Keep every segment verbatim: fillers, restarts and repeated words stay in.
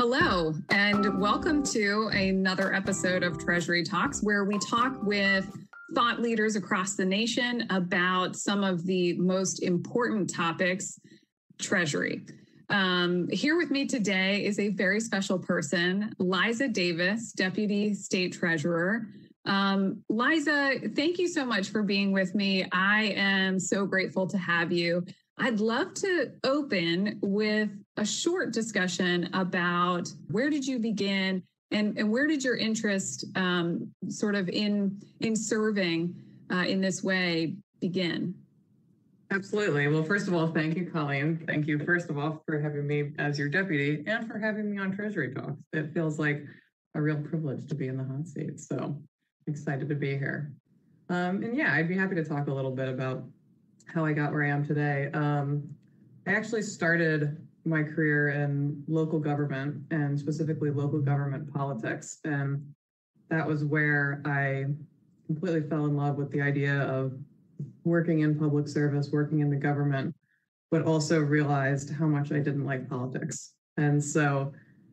Hello, and welcome to another episode of Treasury Talks, where we talk with thought leaders across the nation about some of the most important topics, Treasury. Um, here with me today is a very special person, Liza Davis, Deputy State Treasurer. Um, Liza, thank you so much for being with me. I am so grateful to have you. I'd love to open with a short discussion about where did you begin and, and where did your interest um, sort of in, in serving uh, in this way begin? Absolutely. Well, first of all, thank you, Colleen. Thank you, first of all, for having me as your deputy and for having me on Treasury Talks. It feels like a real privilege to be in the hot seat. So excited to be here. Um, and yeah, I'd be happy to talk a little bit about how I got where I am today. Um, I actually started my career in local government and specifically local government politics. And that was where I completely fell in love with the idea of working in public service, working in the government, but also realized how much I didn't like politics. And so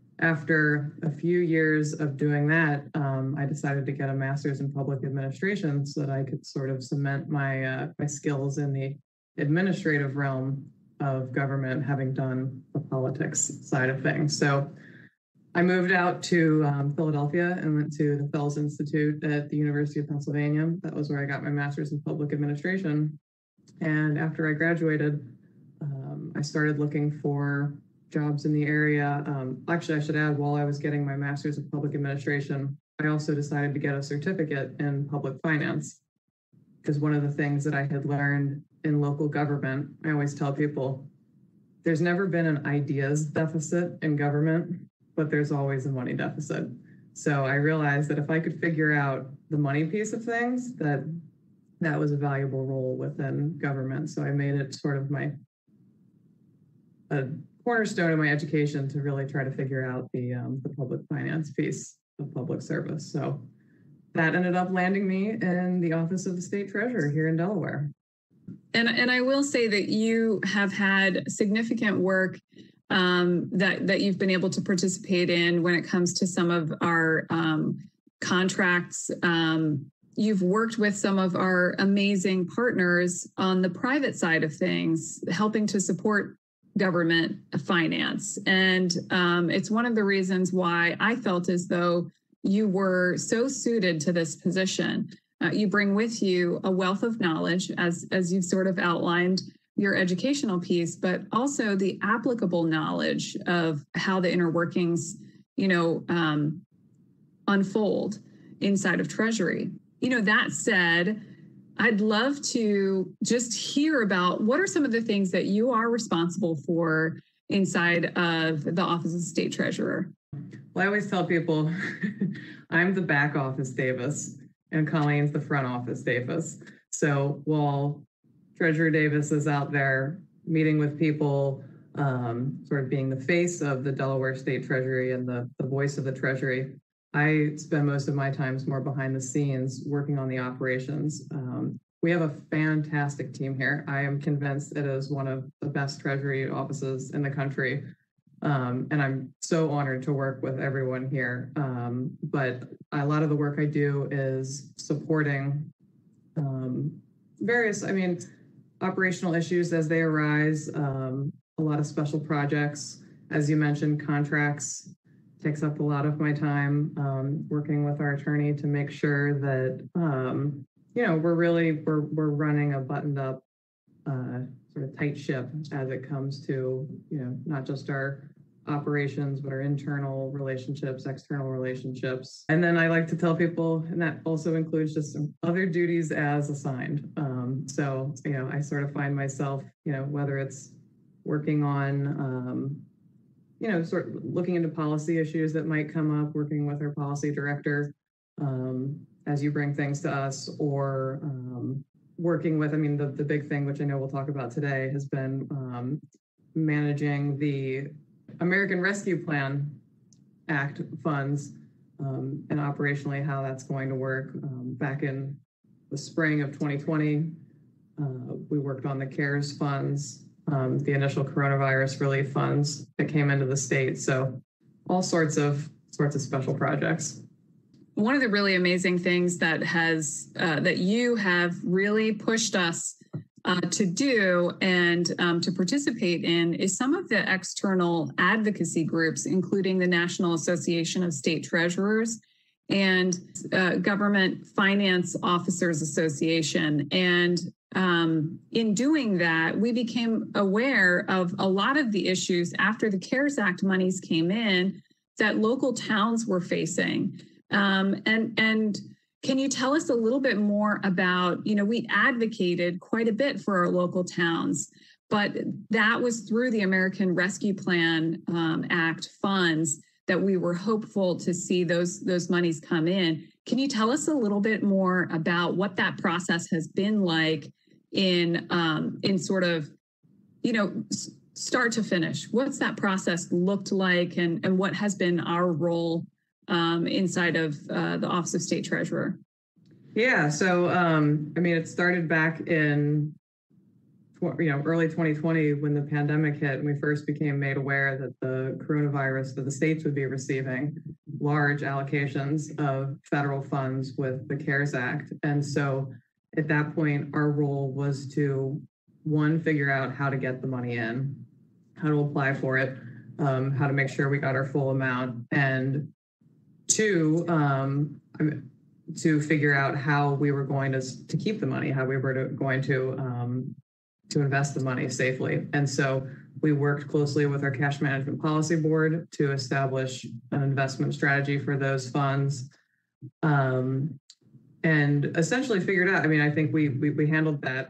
after a few years of doing that, um, I decided to get a master's in public administration so that I could sort of cement my uh, my skills in the administrative realm of government, having done the politics side of things. So I moved out to um, Philadelphia and went to the Fells Institute at the University of Pennsylvania. That was where I got my master's in public administration. And after I graduated, um, I started looking for jobs in the area. Um, actually, I should add, while I was getting my master's in public administration, I also decided to get a certificate in public finance, because one of the things that I had learned in local government, I always tell people, there's never been an ideas deficit in government, but there's always a money deficit. So I realized that if I could figure out the money piece of things, that that was a valuable role within government. So I made it sort of my a cornerstone of my education to really try to figure out the um, the public finance piece of public service. So that ended up landing me in the office of the state treasurer here in Delaware. And, and I will say that you have had significant work um, that, that you've been able to participate in when it comes to some of our um, contracts. Um, you've worked with some of our amazing partners on the private side of things, helping to support government finance. And um, it's one of the reasons why I felt as though you were so suited to this position. Uh, you bring with you a wealth of knowledge, as, as you've sort of outlined your educational piece, but also the applicable knowledge of how the inner workings, you know, um, unfold inside of Treasury. You know, that said, I'd love to just hear about what are some of the things that you are responsible for inside of the Office of State Treasurer. Well, I always tell people I'm the back office Davis and Colleen's the front office Davis. So while Treasurer Davis is out there meeting with people, um, sort of being the face of the Delaware State Treasury and the, the voice of the Treasury, I spend most of my times more behind the scenes working on the operations. Um, we have a fantastic team here. I am convinced it is one of the best Treasury offices in the country. Um, and I'm so honored to work with everyone here. Um, but a lot of the work I do is supporting um, various, I mean, operational issues as they arise, um, a lot of special projects, as you mentioned, contracts takes up a lot of my time, um, working with our attorney to make sure that, um, you know, we're really, we're, we're running a buttoned up uh, sort of tight ship as it comes to, you know, not just our operations, but our internal relationships, external relationships. And then I like to tell people, and that also includes just some other duties as assigned. Um, so, you know, I sort of find myself, you know, whether it's working on, um, you know, sort of looking into policy issues that might come up, working with our policy director um, as you bring things to us, or um, working with, I mean, the, the big thing, which I know we'll talk about today, has been um, managing the American Rescue Plan Act funds um, and operationally how that's going to work. Um, back in the spring of twenty twenty, uh, we worked on the CARES funds, um, the initial coronavirus relief funds that came into the state. So all sorts of sorts of special projects. One of the really amazing things that has uh, that you have really pushed us uh, to do and um, to participate in is some of the external advocacy groups, including the National Association of State Treasurers and uh, Government Finance Officers Association. And um, in doing that, we became aware of a lot of the issues after the CARES Act monies came in that local towns were facing. Um, and and can you tell us a little bit more about, you know, we advocated quite a bit for our local towns, but that was through the American Rescue Plan um, Act funds that we were hopeful to see those those monies come in. Can you tell us a little bit more about what that process has been like in um, in sort of, you know, start to finish? What's that process looked like, and, and what has been our role um, inside of uh, the Office of State Treasurer? Yeah, so um, I mean, it started back in you know early twenty twenty when the pandemic hit, and we first became made aware that the coronavirus, that the states would be receiving large allocations of federal funds with the CARES Act. And so at that point, our role was to, one, figure out how to get the money in, how to apply for it, um, how to make sure we got our full amount, and two, um, to figure out how we were going to, to keep the money, how we were to, going to um, to invest the money safely. And so we worked closely with our cash management policy board to establish an investment strategy for those funds, um, and essentially figured out, I mean, I think we, we we handled that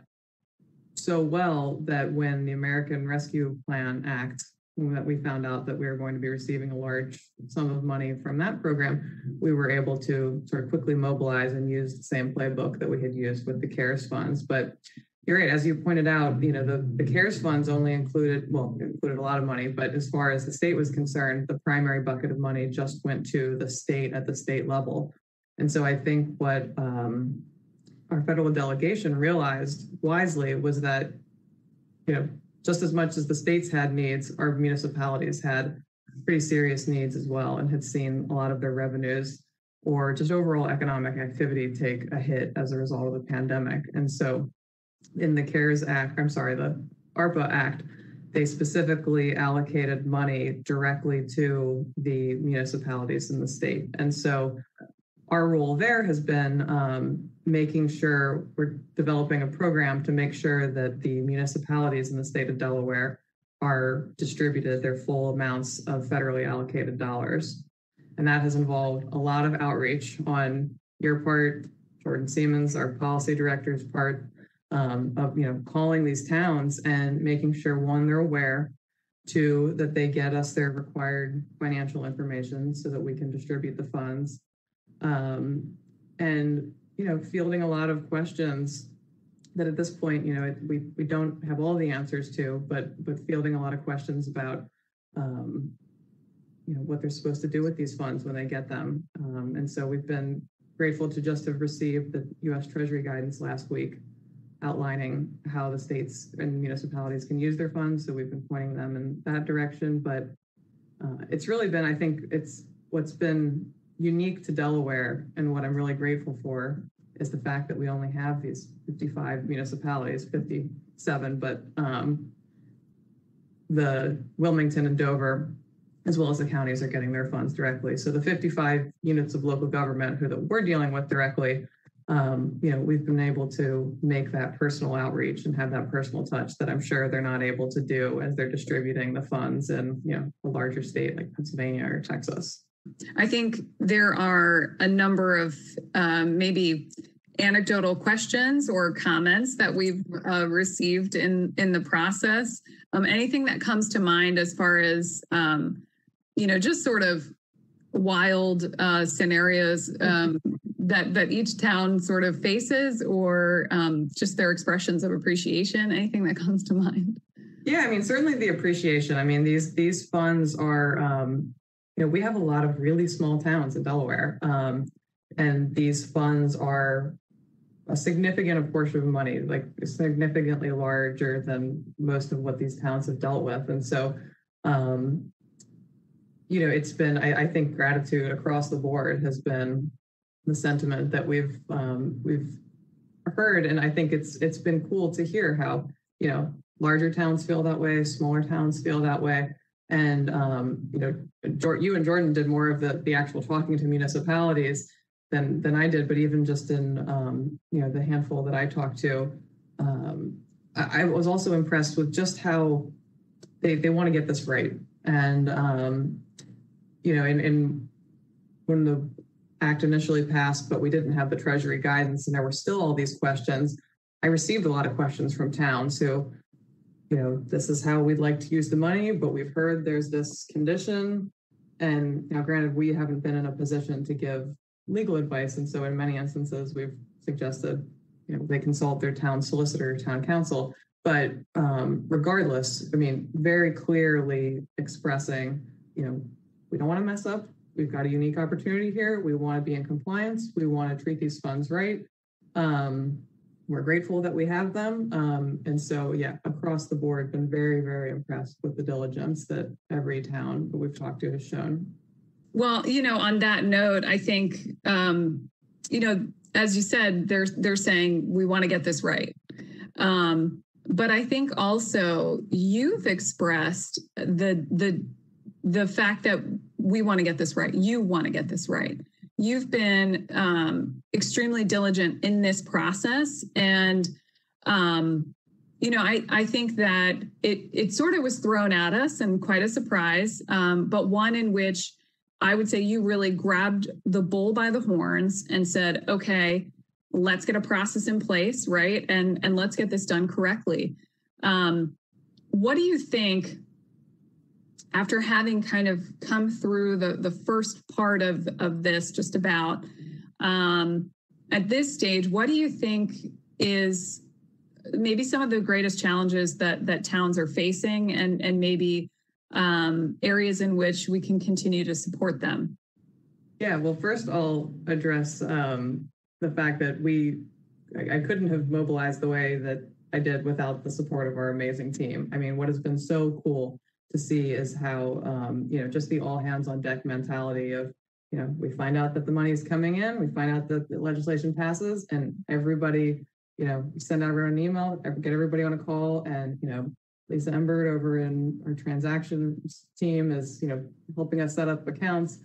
so well that when the American Rescue Plan Act, that we found out that we were going to be receiving a large sum of money from that program, we were able to sort of quickly mobilize and use the same playbook that we had used with the CARES funds. But you're right, as you pointed out, you know, the, the CARES funds only included, well, included a lot of money, but as far as the state was concerned, the primary bucket of money just went to the state at the state level. And so I think what um, our federal delegation realized wisely was that, you know, just as much as the states had needs, our municipalities had pretty serious needs as well, and had seen a lot of their revenues or just overall economic activity take a hit as a result of the pandemic. And so in the CARES Act, I'm sorry, the ARPA Act, they specifically allocated money directly to the municipalities in the state. And so our role there has been um, making sure we're developing a program to make sure that the municipalities in the state of Delaware are distributed their full amounts of federally allocated dollars. And that has involved a lot of outreach on your part, Jordan Siemens, our policy director's part, um, of you know calling these towns and making sure, one, they're aware, two, that they get us their required financial information so that we can distribute the funds. Um, and, you know, fielding a lot of questions that at this point, you know, it, we, we don't have all the answers to, but, but fielding a lot of questions about, um, you know, what they're supposed to do with these funds when they get them. Um, and so we've been grateful to just have received the U S Treasury guidance last week outlining how the states and municipalities can use their funds. So we've been pointing them in that direction, but uh, it's really been, I think it's what's been unique to Delaware, and what I'm really grateful for is the fact that we only have these fifty-five municipalities, fifty-seven, but um, the Wilmington and Dover, as well as the counties, are getting their funds directly. So the fifty-five units of local government who that we're dealing with directly, um, you know, we've been able to make that personal outreach and have that personal touch that I'm sure they're not able to do as they're distributing the funds in, you know, a larger state like Pennsylvania or Texas. I think there are a number of um, maybe anecdotal questions or comments that we've uh, received in, in the process. Um, anything that comes to mind as far as, um, you know, just sort of wild uh, scenarios um, that, that each town sort of faces, or um, just their expressions of appreciation, anything that comes to mind? Yeah, I mean, certainly the appreciation. I mean, these, these funds are, um, you know, we have a lot of really small towns in Delaware, um, and these funds are a significant portion of money, like significantly larger than most of what these towns have dealt with. And so, um, you know, it's been, I, I think gratitude across the board has been the sentiment that we've um, we've heard. And I think it's it's been cool to hear how, you know, larger towns feel that way, smaller towns feel that way. And, um, you know, you and Jordan did more of the, the actual talking to municipalities than, than I did. But even just in, um, you know, the handful that I talked to, um, I, I was also impressed with just how they, they want to get this right. And, um, you know, in, in when the act initially passed, but we didn't have the Treasury guidance and there were still all these questions, I received a lot of questions from towns who, you know, this is how we'd like to use the money, but we've heard there's this condition. And now, granted, we haven't been in a position to give legal advice. And so in many instances, we've suggested, you know, they consult their town solicitor, town council. But um, regardless, I mean, very clearly expressing, you know, we don't want to mess up. We've got a unique opportunity here. We want to be in compliance. We want to treat these funds right. Um, we're grateful that we have them. Um, and so, yeah, across the board, been very, very impressed with the diligence that every town that we've talked to has shown. Well, you know, on that note, I think, um, you know, as you said, they're, they're saying we want to get this right. Um, but I think also you've expressed the, the, the fact that we want to get this right. You want to get this right. You've been um, extremely diligent in this process. And, um, you know, I, I think that it, it sort of was thrown at us and quite a surprise, um, but one in which I would say you really grabbed the bull by the horns and said, okay, let's get a process in place, right? And, and let's get this done correctly. Um, what do you think, after having kind of come through the, the first part of, of this just about, um, at this stage, what do you think is maybe some of the greatest challenges that, that towns are facing and, and maybe um, areas in which we can continue to support them? Yeah, well, first I'll address um, the fact that we, I, I couldn't have mobilized the way that I did without the support of our amazing team. I mean, what has been so cool to see is how, um, you know, just the all hands on deck mentality of, you know, we find out that the money is coming in, we find out that the legislation passes, and everybody, you know, send out everyone an email, get everybody on a call, and, you know, Liza Embert over in our transactions team is, you know, helping us set up accounts.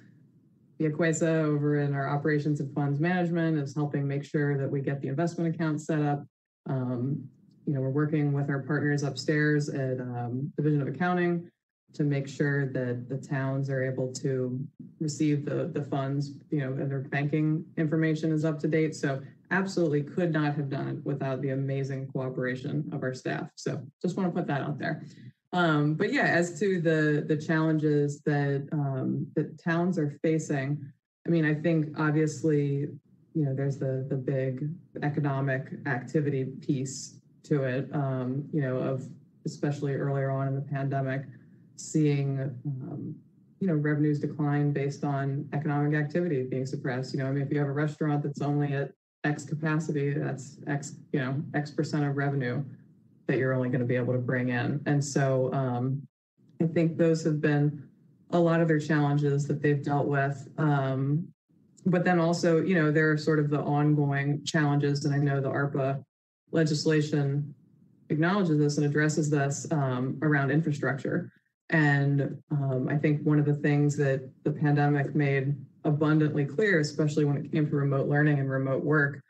Biaquesa over in our operations and funds management is helping make sure that we get the investment account set up. Um, you know, we're working with our partners upstairs at um, Division of Accounting to make sure that the towns are able to receive the, the funds, you know, and their banking information is up to date. So absolutely could not have done it without the amazing cooperation of our staff. So just want to put that out there. Um, but yeah, as to the, the challenges that, um, that towns are facing, I mean, I think obviously, you know, there's the, the big economic activity piece to it, um, you know, of especially earlier on in the pandemic, seeing, um, you know, revenues decline based on economic activity being suppressed. You know, I mean, if you have a restaurant that's only at X capacity, that's X, you know, X percent of revenue that you're only going to be able to bring in. And so um, I think those have been a lot of their challenges that they've dealt with. Um, but then also, you know, there are sort of the ongoing challenges, and I know the ARPA legislation acknowledges this and addresses this um, around infrastructure. And um, I think one of the things that the pandemic made abundantly clear, especially when it came to remote learning and remote work,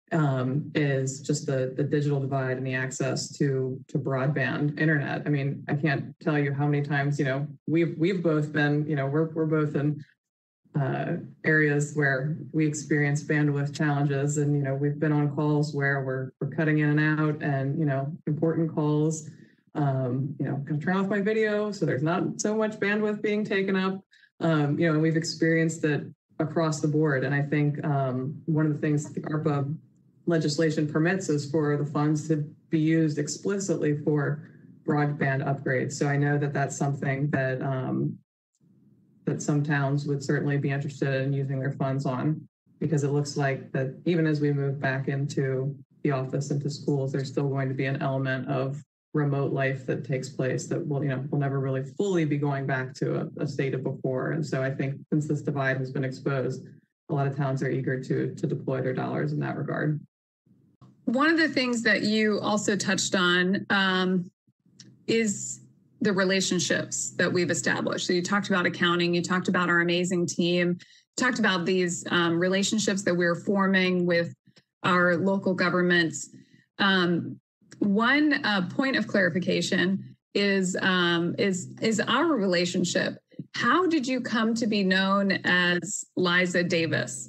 um, is just the, the digital divide and the access to, to broadband internet. I mean, I can't tell you how many times, you know, we've, we've both been, you know, we're, we're both in uh, areas where we experience bandwidth challenges, and, you know, we've been on calls where we're, we're cutting in and out, and, you know, important calls, um, you know, can turn off my video so there's not so much bandwidth being taken up. Um, you know, and we've experienced it across the board. And I think um, one of the things the ARPA legislation permits is for the funds to be used explicitly for broadband upgrades. So I know that that's something that um, that some towns would certainly be interested in using their funds on, because it looks like that even as we move back into the office, into schools, there's still going to be an element of remote life that takes place that will, you know, will never really fully be going back to a, a state of before. And so I think since this divide has been exposed, a lot of towns are eager to, to deploy their dollars in that regard. One of the things that you also touched on um, is the relationships that we've established. So you talked about accounting, you talked about our amazing team, talked about these um, relationships that we're forming with our local governments. Um, one uh, point of clarification is, um, is, is our relationship. How did you come to be known as Liza Davis?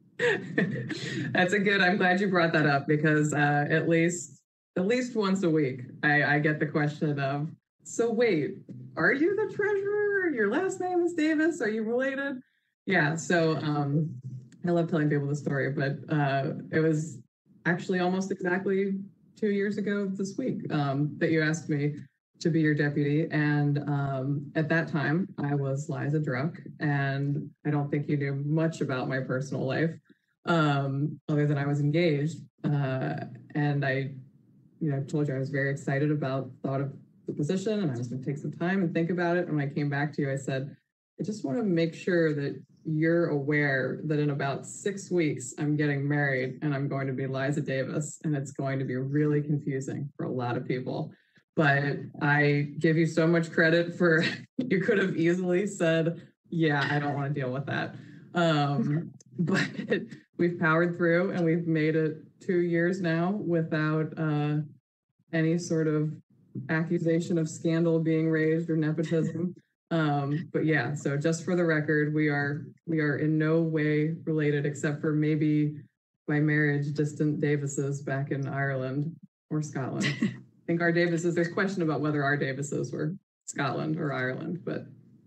That's a good, I'm glad you brought that up because uh, at least at least once a week, I, I get the question of, so wait, are you the treasurer? Your last name is Davis? Are you related? Yeah, so um, I love telling people the story, but uh, it was actually almost exactly two years ago this week um, that you asked me to be your deputy. And um, at that time, I was Liza Druck, and I don't think you knew much about my personal life, um, other than I was engaged. Uh, and I, you know, told you I was very excited about the thought of the position, and I was going to take some time and think about it. And when I came back to you, I said, I just want to make sure that you're aware that in about six weeks, I'm getting married and I'm going to be Liza Davis, and it's going to be really confusing for a lot of people. But I give you so much credit for, you could have easily said, yeah, I don't want to deal with that. Um, but we've powered through and we've made it two years now without uh, any sort of accusation of scandal being raised or nepotism. Um, but yeah, so just for the record, we are we are in no way related except for maybe by marriage, distant Davises back in Ireland or Scotland. I think our Davises, there's question about whether our Davises were Scotland or Ireland, but.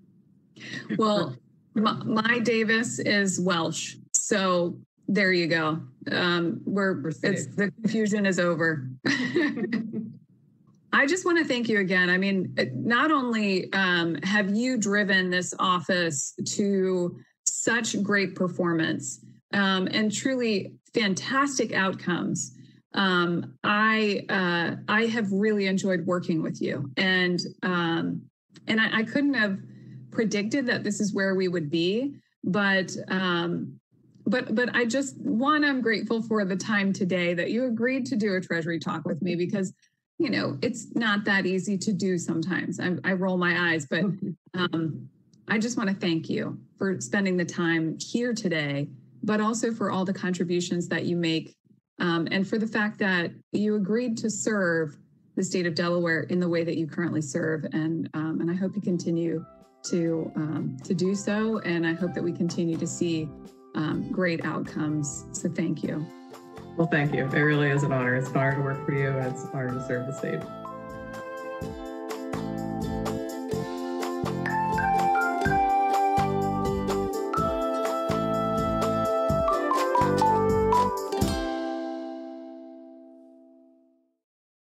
Well, my, my Davis is Welsh. So there you go. Um, we're, we're it's, the confusion is over. I just want to thank you again. I mean, not only um, have you driven this office to such great performance um, and truly fantastic outcomes, um, I uh, I have really enjoyed working with you, and um, and I, I couldn't have predicted that this is where we would be, but um, but but I just one I'm grateful for the time today that you agreed to do a Treasury Talk with me, because you know, it's not that easy to do sometimes. I, I roll my eyes, but um, I just want to thank you for spending the time here today, but also for all the contributions that you make, um, and for the fact that you agreed to serve the state of Delaware in the way that you currently serve. And um, and I hope you continue to um, to do so. And I hope that we continue to see um, great outcomes. So thank you. Well, thank you. It really is an honor. It's an honor to work for you. It's an honor to serve the state.